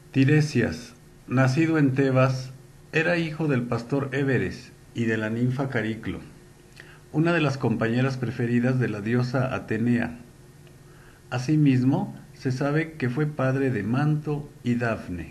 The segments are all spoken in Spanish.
Tiresias, nacido en Tebas, era hijo del pastor Éveres y de la ninfa Cariclo, una de las compañeras preferidas de la diosa Atenea. Asimismo, se sabe que fue padre de Manto y Dafne.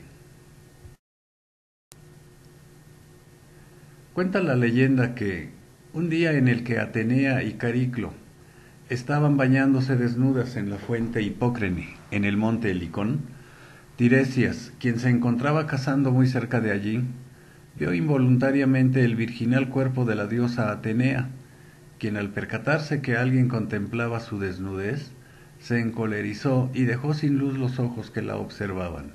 Cuenta la leyenda que, un día en el que Atenea y Cariclo estaban bañándose desnudas en la fuente Hipócrene, en el monte Helicón, Tiresias, quien se encontraba cazando muy cerca de allí, vio involuntariamente el virginal cuerpo de la diosa Atenea, quien al percatarse que alguien contemplaba su desnudez, se encolerizó y dejó sin luz los ojos que la observaban.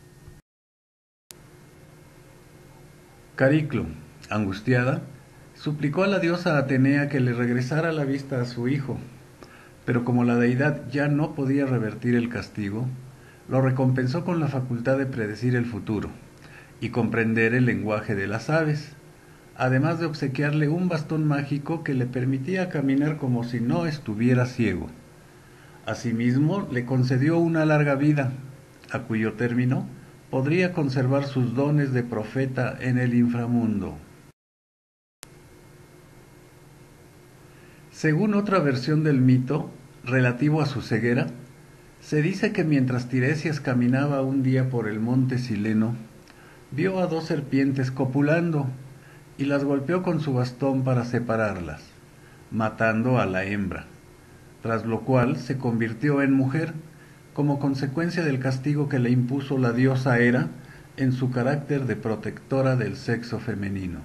Cariclo, angustiada, suplicó a la diosa Atenea que le regresara la vista a su hijo, pero como la deidad ya no podía revertir el castigo, lo recompensó con la facultad de predecir el futuro y comprender el lenguaje de las aves, además de obsequiarle un bastón mágico que le permitía caminar como si no estuviera ciego. Asimismo, le concedió una larga vida, a cuyo término podría conservar sus dones de profeta en el inframundo. Según otra versión del mito, relativo a su ceguera, se dice que mientras Tiresias caminaba un día por el monte Sileno, vio a dos serpientes copulando y las golpeó con su bastón para separarlas, matando a la hembra, tras lo cual se convirtió en mujer, como consecuencia del castigo que le impuso la diosa Hera en su carácter de protectora del sexo femenino.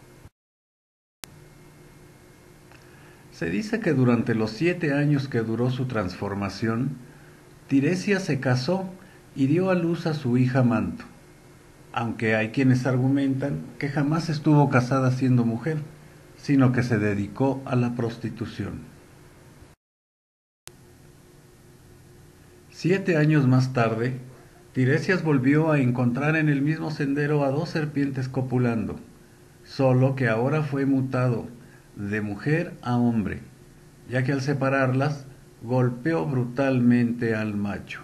Se dice que durante los 7 años que duró su transformación, Tiresias se casó y dio a luz a su hija Manto, aunque hay quienes argumentan que jamás estuvo casada siendo mujer, sino que se dedicó a la prostitución. 7 años más tarde, Tiresias volvió a encontrar en el mismo sendero a dos serpientes copulando, solo que ahora fue mutado de mujer a hombre, ya que al separarlas golpeó brutalmente al macho.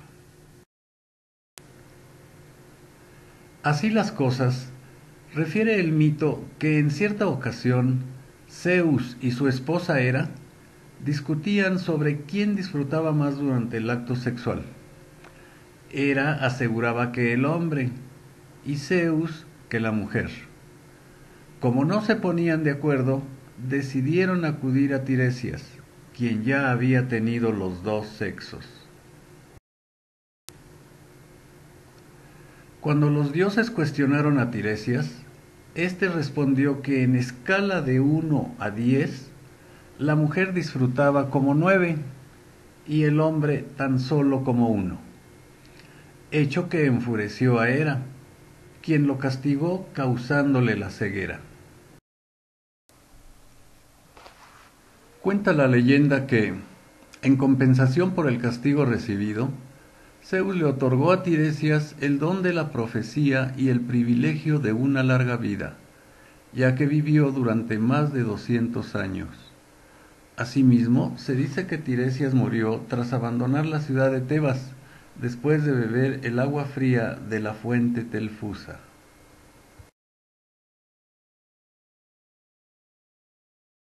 Así las cosas, refiere el mito que en cierta ocasión Zeus y su esposa Hera discutían sobre quién disfrutaba más durante el acto sexual. Hera aseguraba que el hombre y Zeus que la mujer. Como no se ponían de acuerdo, decidieron acudir a Tiresias, quien ya había tenido los dos sexos. Cuando los dioses cuestionaron a Tiresias, éste respondió que en escala de 1 a 10, la mujer disfrutaba como 9 y el hombre tan solo como 1, hecho que enfureció a Hera, quien lo castigó causándole la ceguera. Cuenta la leyenda que, en compensación por el castigo recibido, Zeus le otorgó a Tiresias el don de la profecía y el privilegio de una larga vida, ya que vivió durante más de 200 años. Asimismo, se dice que Tiresias murió tras abandonar la ciudad de Tebas, después de beber el agua fría de la fuente Telfusa.